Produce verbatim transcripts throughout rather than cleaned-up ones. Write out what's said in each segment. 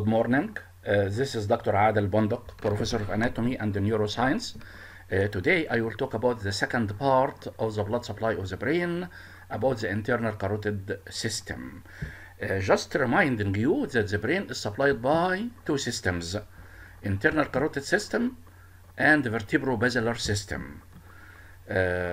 Good morning. Uh, this is Doctor Adel Bondoc, Professor of Anatomy and Neuroscience. Uh, today I will talk about the second part of the blood supply of the brain, about the internal carotid system. Uh, just reminding you that the brain is supplied by two systems, internal carotid system and vertebro-basilar system. Uh,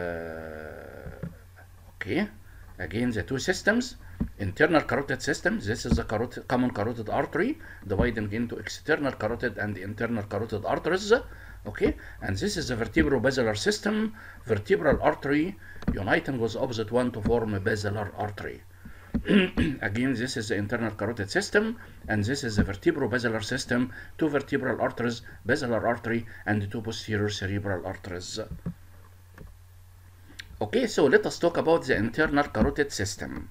okay, again the two systems. Internal carotid system, this is the carotid, common carotid artery dividing into external carotid and internal carotid arteries, okay, and this is the vertebro-basilar system, vertebral artery uniting with the opposite one to form a basilar artery. Again, this is the internal carotid system, and this is the vertebro-basilar system, two vertebral arteries, basilar artery, and two posterior cerebral arteries. Okay, so let us talk about the internal carotid system.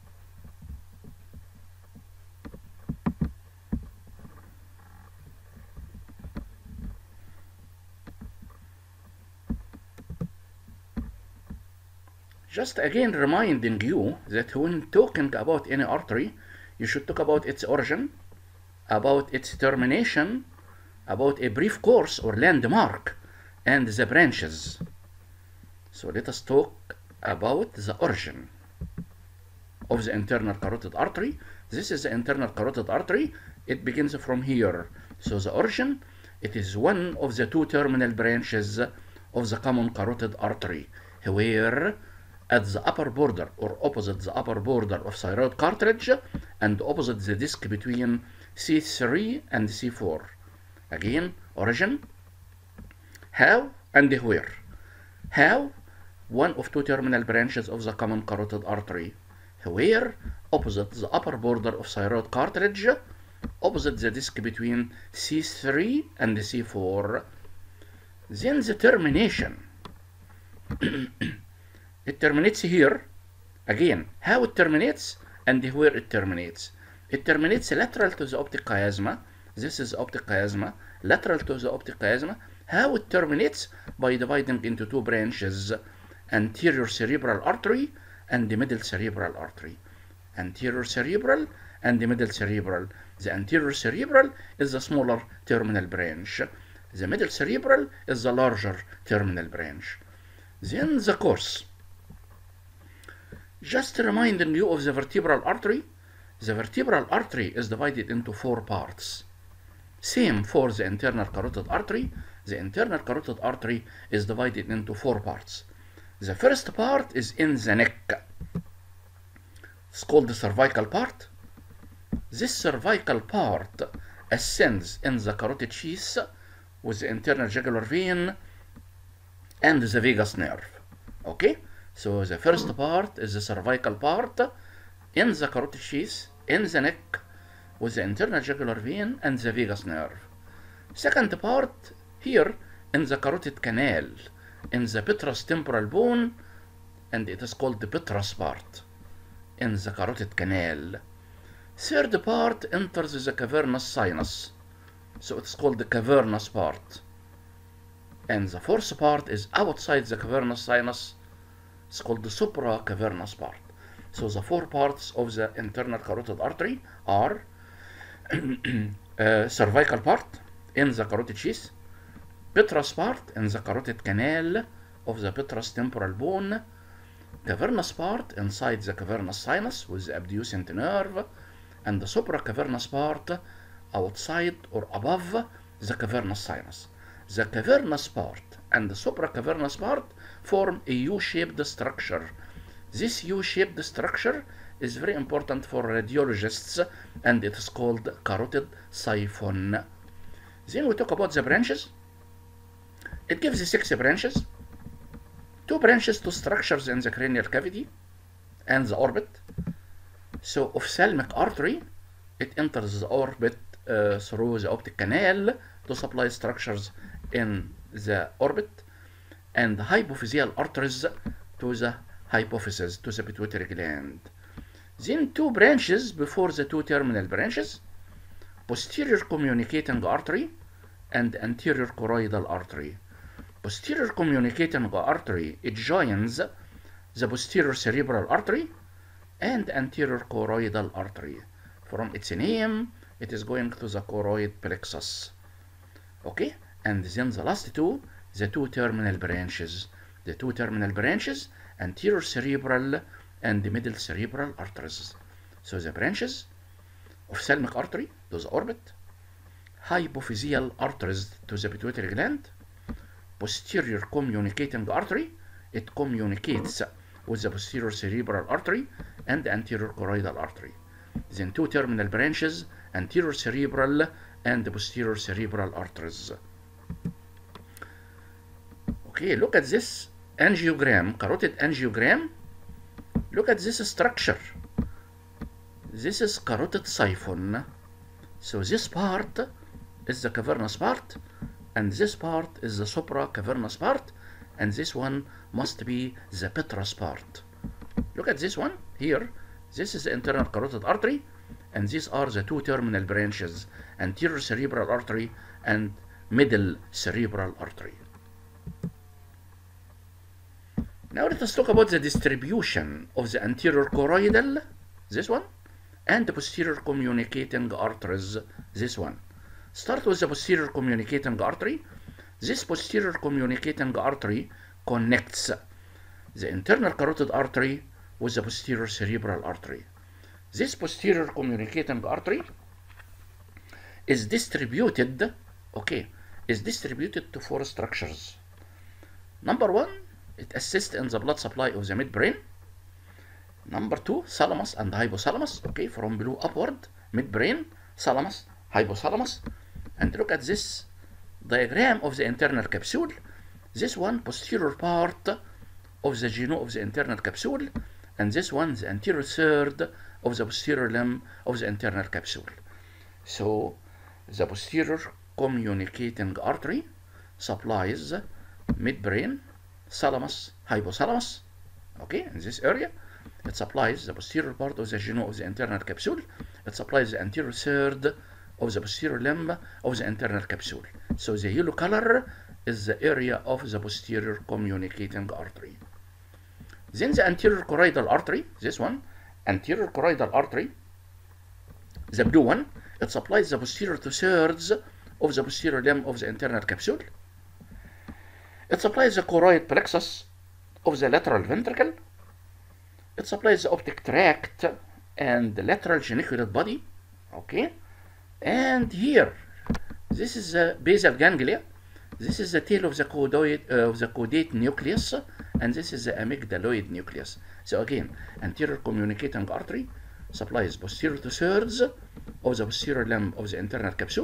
Just again reminding you that when talking about any artery, you should talk about its origin, about its termination, about a brief course or landmark, and the branches. So let us talk about the origin of the internal carotid artery. This is the internal carotid artery. It begins from here. So the origin, it is one of the two terminal branches of the common carotid artery, where at the upper border or opposite the upper border of thyroid cartilage and opposite the disc between C three and C four. Again, origin, how and where. How, one of two terminal branches of the common carotid artery. Where, opposite the upper border of thyroid cartilage, opposite the disc between C three and C four. Then the termination. It terminates here. Again, how it terminates and where it terminates. It terminates lateral to the optic chiasma. This is optic chiasma. Lateral to the optic chiasma. How it terminates? By dividing into two branches, anterior cerebral artery and the middle cerebral artery. Anterior cerebral and the middle cerebral. The anterior cerebral is the smaller terminal branch. The middle cerebral is the larger terminal branch. Then the course. Just reminding you of the vertebral artery. The vertebral artery is divided into four parts. Same for the internal carotid artery. The internal carotid artery is divided into four parts. The first part is in the neck. It's called the cervical part. This cervical part ascends in the carotid sheath with the internal jugular vein and the vagus nerve. Okay? So the first part is the cervical part in the carotid sheath, in the neck, with the internal jugular vein and the vagus nerve. Second part here in the carotid canal, in the petrous temporal bone, and it is called the petrous part, in the carotid canal. Third part enters the cavernous sinus, so it's called the cavernous part. And the fourth part is outside the cavernous sinus. It's called the supracavernous part. So the four parts of the internal carotid artery are uh, cervical part in the carotid sheath, petrous part in the carotid canal of the petrous temporal bone, cavernous part inside the cavernous sinus with the abducent nerve, and the supracavernous part outside or above the cavernous sinus. The cavernous part and the supracavernous part form a U-shaped structure. This U-shaped structure is very important for radiologists, and it is called carotid siphon. Then we talk about the branches. It gives six branches. Two branches to structures in the cranial cavity and the orbit. So ophthalmic artery, it enters the orbit uh, through the optic canal to supply structures in the orbit, and the hypophyseal arteries to the hypophysis, to the pituitary gland. Then two branches before the two terminal branches, posterior communicating artery and anterior choroidal artery. Posterior communicating artery, it joins the posterior cerebral artery and anterior choroidal artery. From its name, it is going to the choroid plexus. Okay, and then the last two, the two terminal branches, the two terminal branches, anterior cerebral and the middle cerebral arteries. So the branches of ophthalmic artery to the orbit, hypophyseal arteries to the pituitary gland, posterior communicating artery, it communicates with the posterior cerebral artery and the anterior choroidal artery. Then two terminal branches, anterior cerebral and the posterior cerebral arteries. Okay, look at this angiogram, carotid angiogram. Look at this structure. This is carotid siphon. So this part is the cavernous part, and this part is the supracavernous part, and this one must be the petrous part. Look at this one here. This is the internal carotid artery, and these are the two terminal branches, anterior cerebral artery and middle cerebral artery. Now let us talk about the distribution of the anterior choroidal, this one, and the posterior communicating arteries, this one. Start with the posterior communicating artery. This posterior communicating artery connects the internal carotid artery with the posterior cerebral artery. This posterior communicating artery is distributed, okay, is distributed to four structures. Number one, it assists in the blood supply of the midbrain. Number two, thalamus and hypothalamus, okay, from below upward, midbrain, thalamus, hypothalamus. And look at this diagram of the internal capsule. This one, posterior part of the genu of the internal capsule, and this one, the anterior third of the posterior limb of the internal capsule. So, the posterior communicating artery supplies midbrain, thalamus, hypothalamus, okay, in this area. It supplies the posterior part of the genu of the internal capsule. It supplies the anterior third of the posterior limb of the internal capsule. So the yellow color is the area of the posterior communicating artery. Then the anterior choroidal artery, this one, anterior choroidal artery, the blue one, it supplies the posterior two-thirds of the posterior limb of the internal capsule. It supplies the choroid plexus of the lateral ventricle. It supplies the optic tract and the lateral geniculate body, okay? And here, this is the basal ganglia. This is the tail of the caudate, uh, of the caudate nucleus, and this is the amygdaloid nucleus. So again, anterior communicating artery supplies posterior two-thirds of the posterior limb of the internal capsule.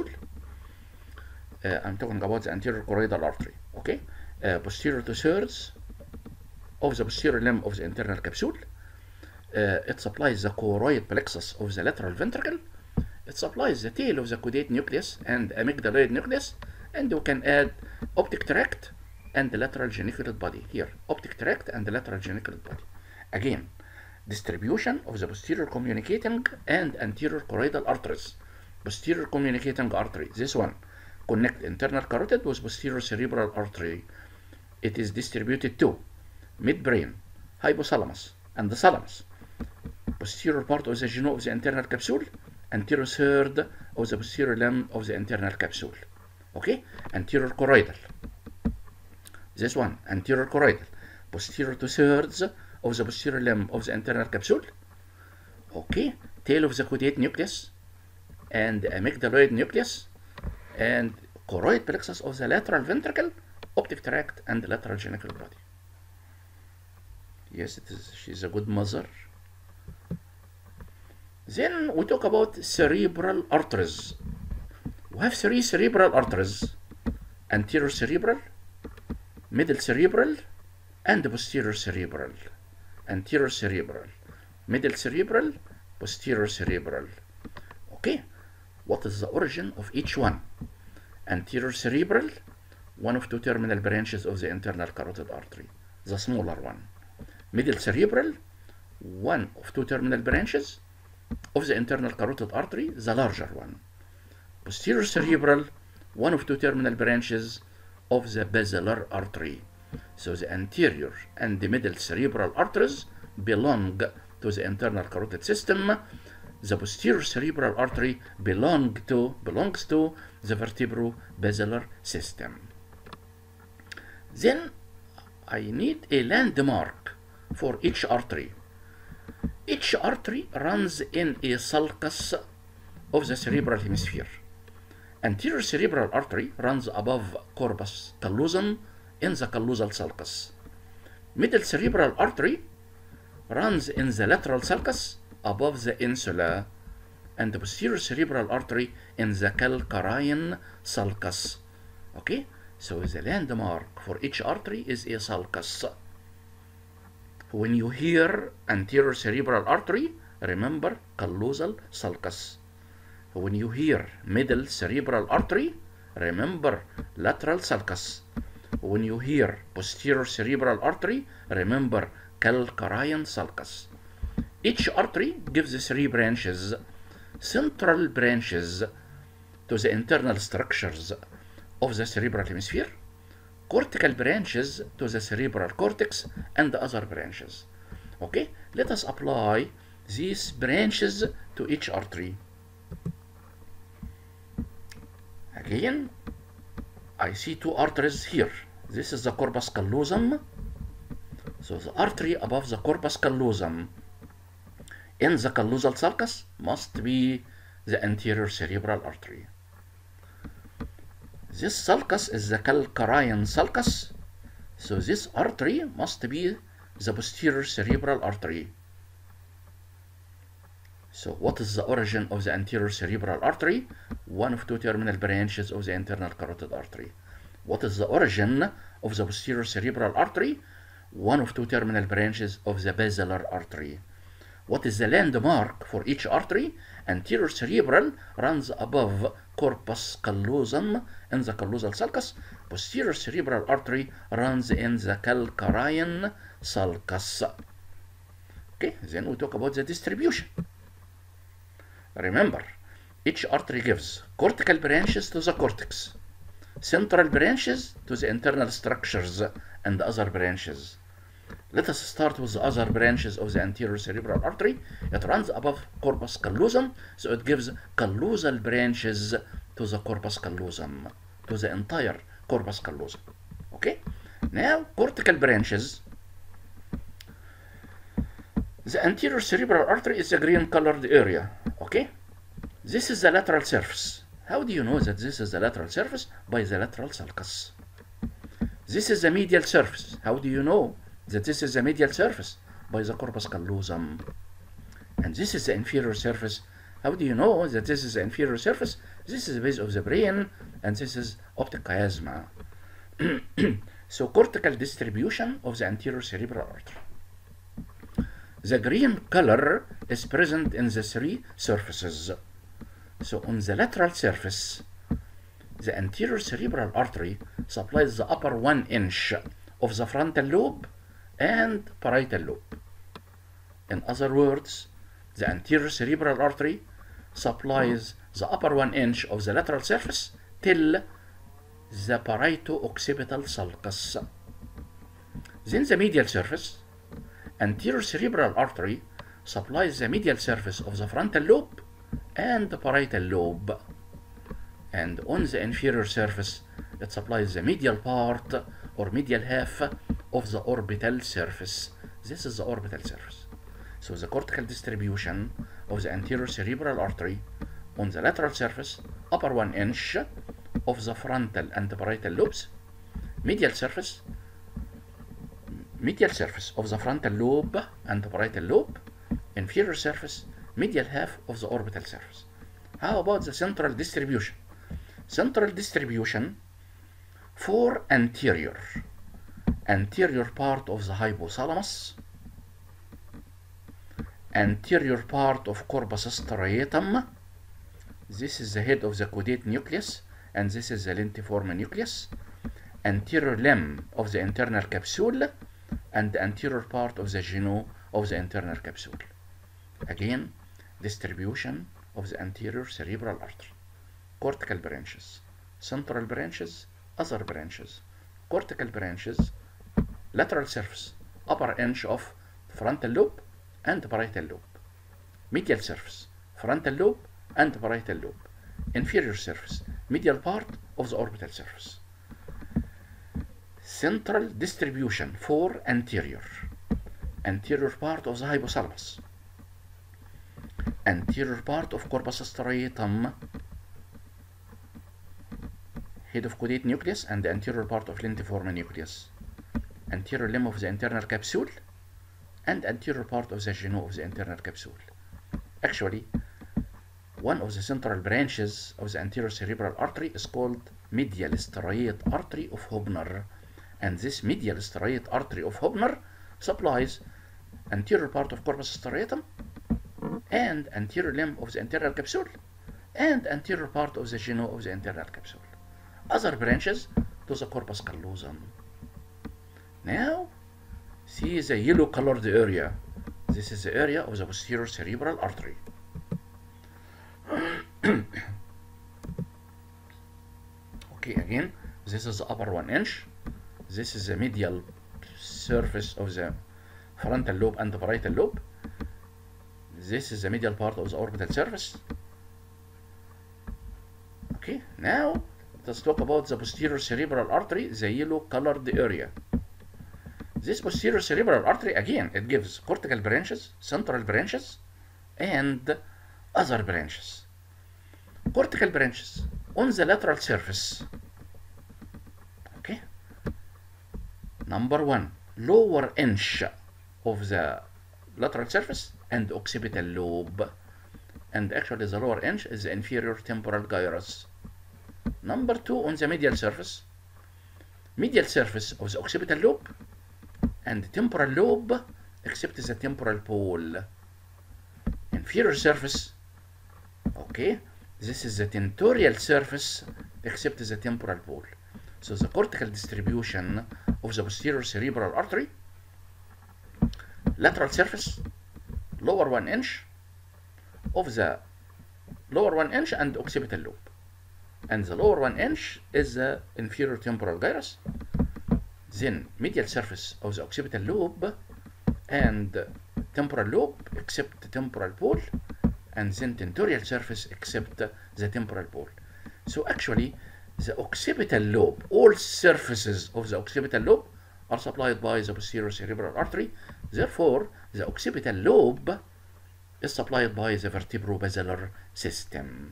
Uh, I'm talking about the anterior choroidal artery, okay? Uh, posterior two-thirds of the posterior limb of the internal capsule. Uh, it supplies the choroid plexus of the lateral ventricle. It supplies the tail of the caudate nucleus and amygdaloid nucleus, and you can add optic tract and the lateral geniculate body here. Optic tract and the lateral geniculate body. Again, distribution of the posterior communicating and anterior choroidal arteries. Posterior communicating artery, this one, connect internal carotid with posterior cerebral artery. It is distributed to midbrain, hypothalamus, and the thalamus. Posterior part of the genu of the internal capsule, anterior third of the posterior limb of the internal capsule. Okay, anterior choroidal. This one, anterior choroidal. Posterior two thirds of the posterior limb of the internal capsule. Okay, tail of the caudate nucleus and the amygdaloid nucleus and choroid plexus of the lateral ventricle, optic tract, and the lateral geniculate body. Yes, it is. She's a good mother. Then we talk about cerebral arteries. We have three cerebral arteries: anterior cerebral, middle cerebral, and posterior cerebral. Anterior cerebral, middle cerebral, posterior cerebral. Okay, what is the origin of each one? Anterior cerebral, one of two terminal branches of the internal carotid artery, the smaller one. Middle cerebral, one of two terminal branches of the internal carotid artery, the larger one. Posterior cerebral, one of two terminal branches of the basilar artery. So the anterior and the middle cerebral arteries belong to the internal carotid system. the posterior cerebral artery belong to, belongs to the vertebro-basilar system. Then I need a landmark for each artery. Each artery runs in a sulcus of the cerebral hemisphere. Anterior cerebral artery runs above corpus callosum in the callosal sulcus. Middle cerebral artery runs in the lateral sulcus above the insula, and the posterior cerebral artery in the calcarine sulcus. Okay, so the landmark for each artery is a sulcus. When you hear anterior cerebral artery, remember callosal sulcus. When you hear middle cerebral artery, remember lateral sulcus. When you hear posterior cerebral artery, remember calcarine sulcus. Each artery gives three branches: central branches to the internal structures of the cerebral hemisphere, cortical branches to the cerebral cortex, and the other branches. Okay, let us apply these branches to each artery. Again, I see two arteries here. This is the corpus callosum. So the artery above the corpus callosum in the callosal sulcus must be the anterior cerebral artery. This sulcus is the calcarine sulcus, so this artery must be the posterior cerebral artery. So what is the origin of the anterior cerebral artery? One of two terminal branches of the internal carotid artery. What is the origin of the posterior cerebral artery? One of two terminal branches of the basilar artery. What is the landmark for each artery? Anterior cerebral runs above corpus callosum in the callosal sulcus. Posterior cerebral artery runs in the calcarine sulcus. Okay, then we talk about the distribution. Remember, each artery gives cortical branches to the cortex, central branches to the internal structures, and other branches. Let us start with the other branches of the anterior cerebral artery. It runs above corpus callosum, so it gives callosal branches to the corpus callosum, to the entire corpus callosum. Okay? Now, cortical branches. The anterior cerebral artery is a green colored area. Okay? This is the lateral surface. How do you know that this is the lateral surface? By the lateral sulcus. This is the medial surface. How do you know that this is the medial surface? By the corpus callosum. And this is the inferior surface. How do you know that this is the inferior surface? This is the base of the brain, and this is optic chiasma. So cortical distribution of the anterior cerebral artery. The green color is present in the three surfaces. So on the lateral surface, the anterior cerebral artery supplies the upper one inch of the frontal lobe and parietal lobe. In other words, the anterior cerebral artery supplies the upper one inch of the lateral surface till the parieto-occipital sulcus. Then the medial surface, anterior cerebral artery supplies the medial surface of the frontal lobe and the parietal lobe. And on the inferior surface, it supplies the medial part or medial half of the orbital surface. This is the orbital surface. So the cortical distribution of the anterior cerebral artery on the lateral surface, upper one inch of the frontal and the parietal lobes, medial surface, medial surface of the frontal lobe and the parietal lobe, inferior surface, medial half of the orbital surface. How about the central distribution? Central distribution for anterior, anterior part of the hypothalamus, anterior part of corpus striatum. This is the head of the caudate nucleus, and this is the lentiform nucleus. Anterior limb of the internal capsule, and the anterior part of the genu of the internal capsule. Again, distribution of the anterior cerebral artery. Cortical branches, central branches, other branches. Cortical branches, lateral surface, upper inch of frontal lobe and parietal lobe. Medial surface, frontal lobe and parietal lobe. Inferior surface, medial part of the orbital surface. Central distribution for anterior. Anterior part of the hypothalamus. Anterior part of corpus striatum. Head of caudate nucleus and the anterior part of lentiform nucleus. Anterior limb of the internal capsule and anterior part of the genu of the internal capsule. Actually, one of the central branches of the anterior cerebral artery is called medial striate artery of Hubner, and this medial striate artery of Hubner supplies anterior part of corpus striatum and anterior limb of the internal capsule and anterior part of the genu of the internal capsule. Other branches to the corpus callosum. Now, see the yellow colored area. This is the area of the posterior cerebral artery. Okay, again, this is the upper one inch. This is the medial surface of the frontal lobe and the parietal lobe. This is the medial part of the orbital surface. Okay, now let's talk about the posterior cerebral artery, the yellow colored area. This posterior cerebral artery, again, it gives cortical branches, central branches, and other branches. Cortical branches on the lateral surface. Okay. Number one, lower inch of the lateral surface and occipital lobe. And actually the lower inch is the inferior temporal gyrus. Number two, on the medial surface. Medial surface of the occipital lobe and temporal lobe except the temporal pole. Inferior surface, okay, this is the tentorial surface except the temporal pole. So the cortical distribution of the posterior cerebral artery, lateral surface, lower one inch of the lower one inch and occipital lobe. And the lower one inch is the inferior temporal gyrus. Then medial surface of the occipital lobe and temporal lobe except the temporal pole, and then tentorial surface except the temporal pole. So actually the occipital lobe, all surfaces of the occipital lobe are supplied by the posterior cerebral artery. Therefore the occipital lobe is supplied by the vertebro-basilar system.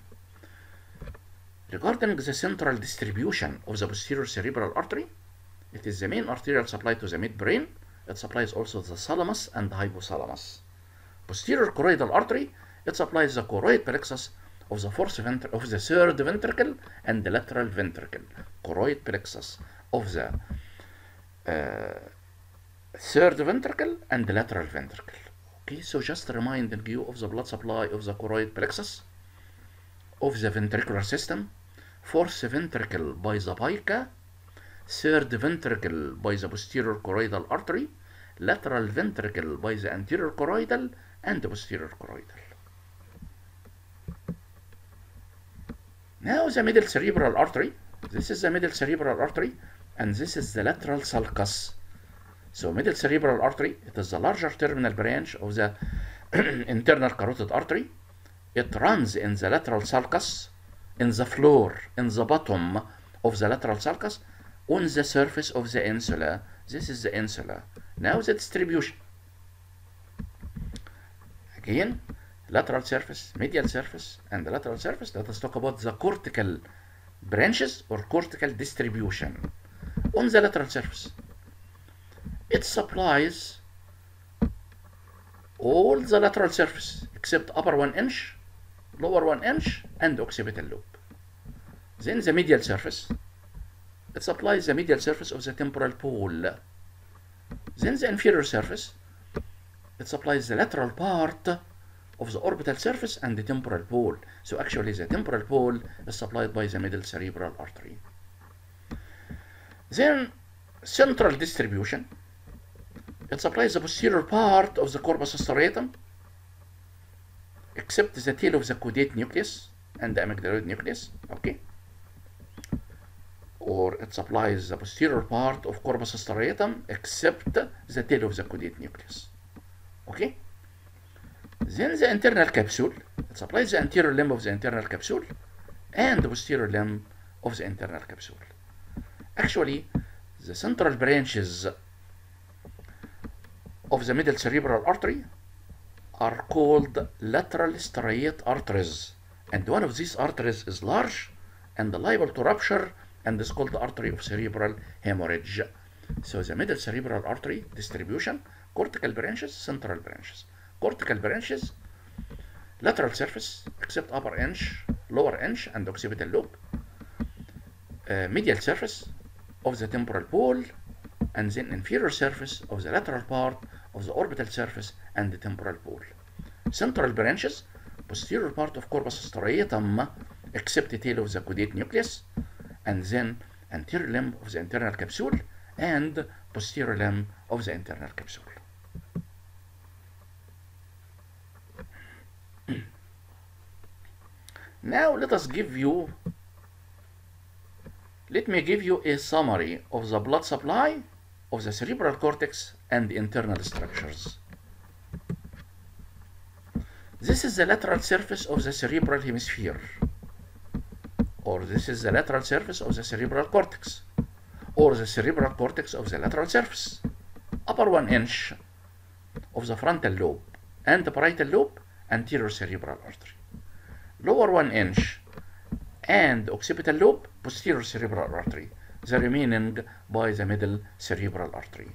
Regarding the central distribution of the posterior cerebral artery, it is the main arterial supply to the midbrain. It supplies also the thalamus and the hypothalamus. Posterior choroidal artery, it supplies the choroid plexus of the fourth ventr of the third ventricle and the lateral ventricle. Choroid plexus of the uh, third ventricle and the lateral ventricle. Okay, so just reminding you of the blood supply of the choroid plexus, of the ventricular system, fourth ventricle by the pica, third ventricle by the posterior choroidal artery, lateral ventricle by the anterior choroidal and the posterior choroidal. Now the middle cerebral artery. This is the middle cerebral artery and this is the lateral sulcus. So middle cerebral artery, it is the larger terminal branch of the internal carotid artery. It runs in the lateral sulcus, in the floor, in the bottom of the lateral sulcus, on the surface of the insula. This is the insula. Now the distribution. Again, lateral surface, medial surface, and the lateral surface. Let us talk about the cortical branches or cortical distribution. On the lateral surface, it supplies all the lateral surface except upper one inch, lower one inch, and occipital lobe. Then the medial surface, it supplies the medial surface of the temporal pole. Then the inferior surface, it supplies the lateral part of the orbital surface and the temporal pole. So actually the temporal pole is supplied by the middle cerebral artery. Then central distribution, it supplies the posterior part of the corpus striatum except the tail of the caudate nucleus and the amygdaloid nucleus. Okay, or it supplies the posterior part of corpus striatum except the tail of the caudate nucleus. Okay, then the internal capsule, It supplies the anterior limb of the internal capsule and the posterior limb of the internal capsule. Actually, the central branches of the middle cerebral artery are called lateral striate arteries, and one of these arteries is large and liable to rupture and is called the artery of cerebral hemorrhage. So the middle cerebral artery distribution: cortical branches, central branches. Cortical branches, lateral surface except upper inch, lower inch, and occipital lobe. Uh, medial surface of the temporal pole, and then inferior surface of the lateral part of the orbital surface and the temporal pole. Central branches: posterior part of corpus striatum except the tail of the caudate nucleus, and then anterior limb of the internal capsule and posterior limb of the internal capsule. Now let us give you, let me give you a summary of the blood supply of the cerebral cortex and the internal structures. This is the lateral surface of the cerebral hemisphere, or this is the lateral surface of the cerebral cortex, or the cerebral cortex of the lateral surface. Upper one inch of the frontal lobe and the parietal lobe, anterior cerebral artery. Lower one inch and occipital lobe, posterior cerebral artery, the remaining by the middle cerebral artery.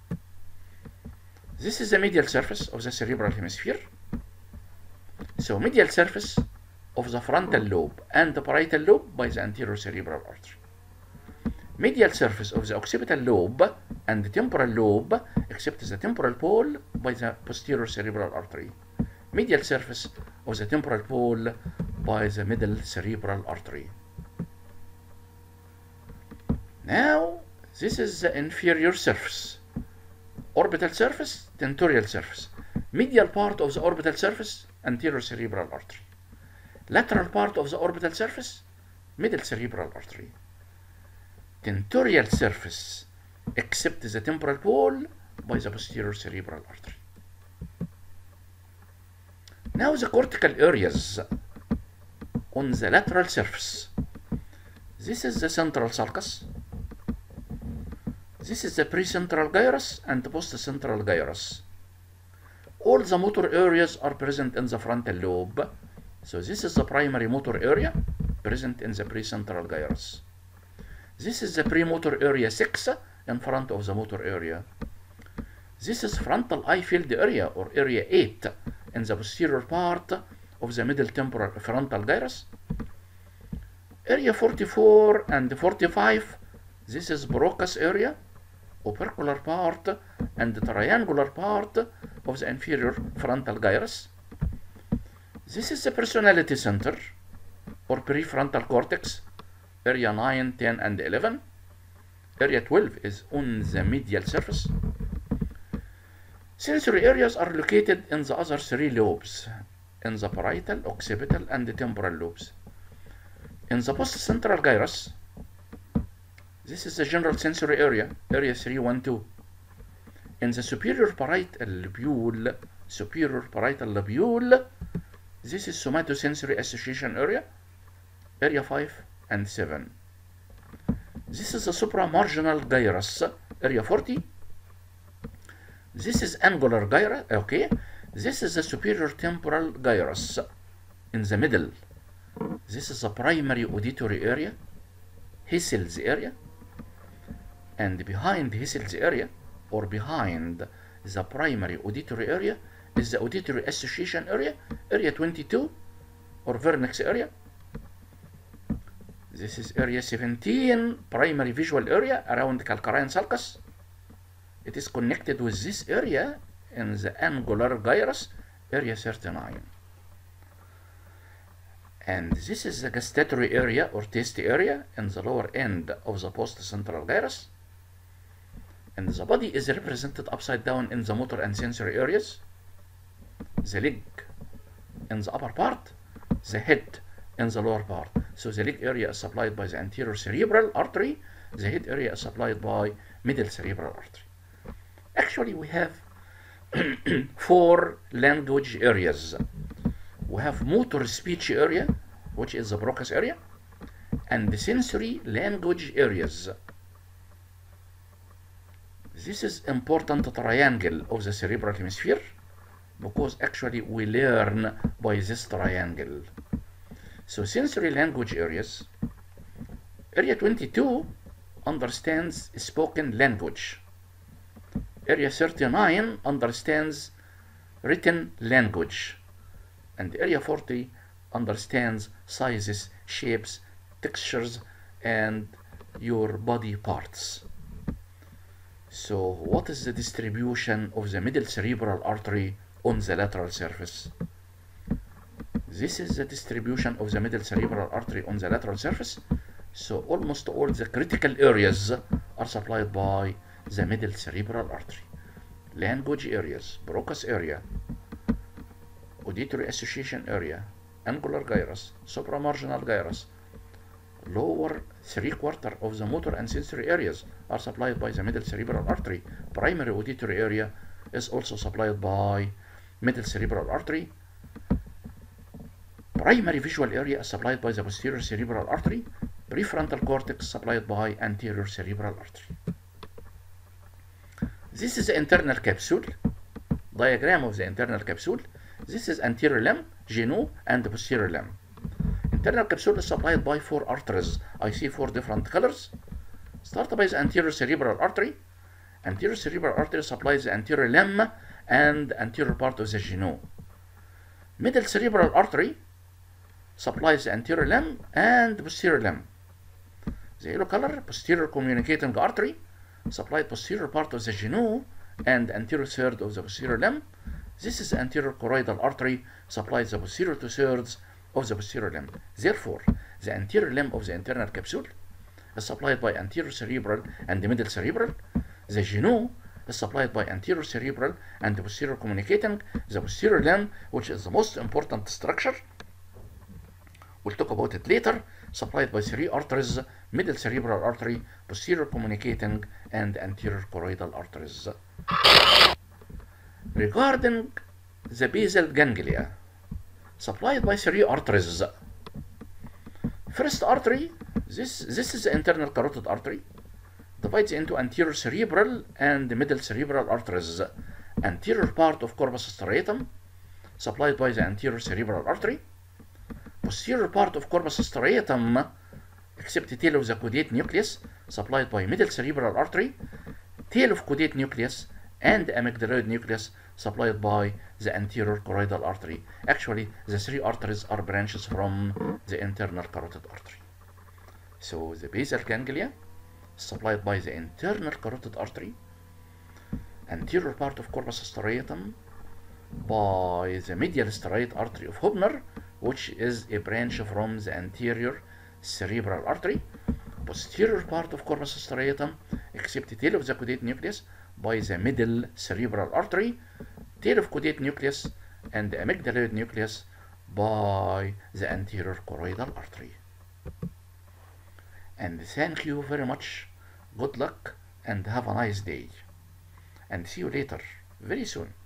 This is the medial surface of the cerebral hemisphere. So medial surface of the frontal lobe and the parietal lobe by the anterior cerebral artery. Medial surface of the occipital lobe and the temporal lobe except the temporal pole by the posterior cerebral artery. Medial surface of the temporal pole by the middle cerebral artery. Now, this is the inferior surface. Orbital surface, tentorial surface. Medial part of the orbital surface, anterior cerebral artery. Lateral part of the orbital surface, middle cerebral artery. Tentorial surface, except the temporal pole by the posterior cerebral artery. Now the cortical areas on the lateral surface. This is the central sulcus. This is the precentral gyrus and the postcentral gyrus. All the motor areas are present in the frontal lobe. So this is the primary motor area present in the precentral gyrus. This is the premotor area six in front of the motor area. This is frontal eye field area or area eight in the posterior part of the middle temporal frontal gyrus. Area forty-four and forty-five, this is Broca's area, opercular part and the triangular part of the inferior frontal gyrus. This is the personality center or prefrontal cortex, area nine, ten, and eleven. Area twelve is on the medial surface. Sensory areas are located in the other three lobes, in the parietal, occipital, and the temporal lobes. In the postcentral gyrus, this is the general sensory area, area three one two. In the superior parietal lobule, superior parietal lobule, this is somatosensory association area, area five and seven. This is the supramarginal gyrus, area forty. This is angular gyrus, okay. This is the superior temporal gyrus in the middle. This is the primary auditory area, Hessel's area. And behind Hessel's area, or behind the primary auditory area, is the auditory association area, area twenty-two, or vernix area. This is area seventeen, primary visual area around calcarine sulcus. It is connected with this area in the angular gyrus, area thirty-nine. And this is the gustatory area or taste area in the lower end of the postcentral gyrus. And the body is represented upside down in the motor and sensory areas. The leg in the upper part, the head in the lower part. So the leg area is supplied by the anterior cerebral artery, the head area is supplied by middle cerebral artery. Actually, we have four language areas. We we have motor speech area, which is the Broca's area, and the sensory language areas. This is important triangle of the cerebral hemisphere because actually we learn by this triangle. So sensory language areas, area twenty-two understands spoken language. Area thirty-nine understands written language. And area forty understands sizes, shapes, textures, and your body parts. So what is the distribution of the middle cerebral artery on the lateral surface? This is the distribution of the middle cerebral artery on the lateral surface. So almost all the critical areas are supplied by the middle cerebral artery. Language areas, Broca's area, auditory association area, angular gyrus, supramarginal gyrus, lower three quarter of the motor and sensory areas are supplied by the middle cerebral artery. Primary auditory area is also supplied by middle cerebral artery. Primary visual area is supplied by the posterior cerebral artery. Prefrontal cortex supplied by anterior cerebral artery. This is the internal capsule. Diagram of the internal capsule. This is anterior limb, genu, and the posterior limb. Internal capsule is supplied by four arteries. I see four different colors. Start by the anterior cerebral artery. Anterior cerebral artery supplies the anterior limb and anterior part of the genu. Middle cerebral artery supplies the anterior limb and the posterior limb. The yellow color, posterior communicating artery, supplied posterior part of the genu and anterior third of the posterior limb. This is the anterior choroidal artery, supplies the posterior two thirds of the posterior limb. Therefore, the anterior limb of the internal capsule is supplied by anterior cerebral and the middle cerebral. The genu is supplied by anterior cerebral and the posterior communicating. The posterior limb, which is the most important structure, we'll talk about it later, supplied by three arteries: middle cerebral artery, posterior communicating, and anterior choroidal arteries. Regarding the basal ganglia, supplied by three arteries. First artery, this, this is the internal carotid artery, divides into anterior cerebral and middle cerebral arteries. Anterior part of corpus striatum, supplied by the anterior cerebral artery. Posterior part of corpus striatum, except the tail of the caudate nucleus, supplied by middle cerebral artery. Tail of caudate nucleus and amygdaloid nucleus supplied by the anterior choroidal artery. Actually, the three arteries are branches from the internal carotid artery. So the basal ganglia supplied by the internal carotid artery, anterior part of corpus striatum by the medial striate artery of Hubner, which is a branch from the anterior cerebral artery. Posterior part of corpus striatum, except the tail of the caudate nucleus, by the middle cerebral artery. Tail of caudate nucleus and the amygdaloid nucleus by the anterior choroidal artery. And thank you very much. Good luck and have a nice day. And see you later, very soon.